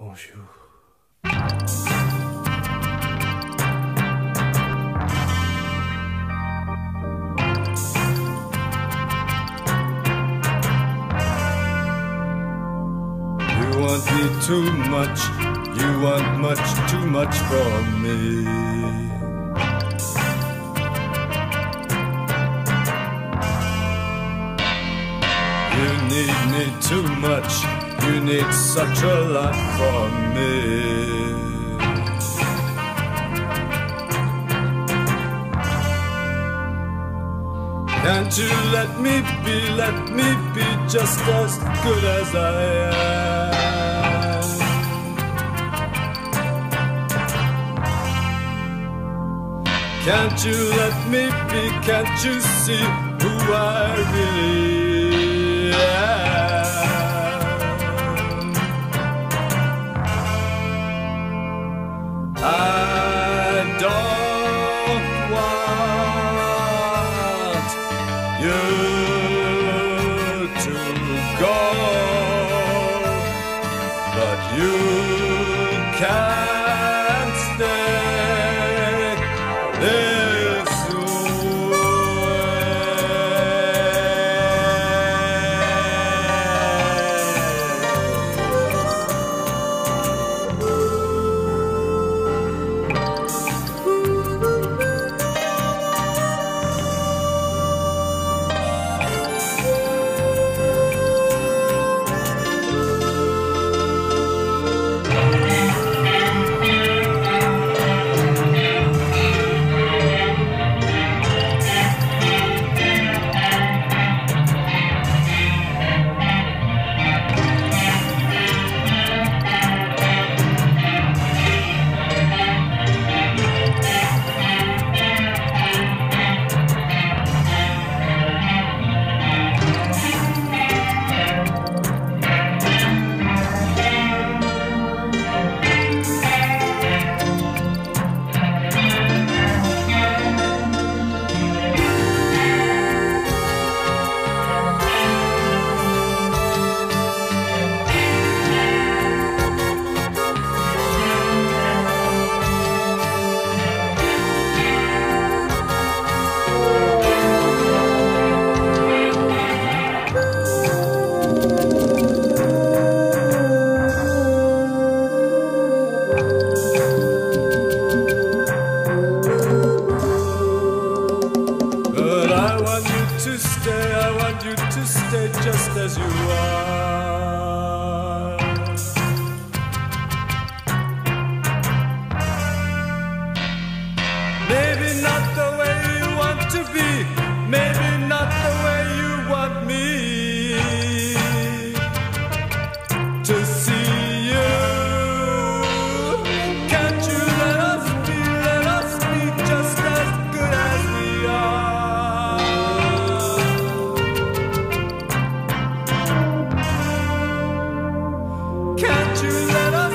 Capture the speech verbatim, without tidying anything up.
Bonjour. You want me too much, you want much too much from me. You need me too much, you need such a lot from me. Can't you let me be, let me be just as good as I am? Can't you let me be, can't you see who I really am? I don't want you to go, but you can't stay this to stay, I want you to stay just as you are. Maybe not the way you want to be, maybe not the way you want me to see you. Can't you let us be, let us be just as good as we are? Can't you let us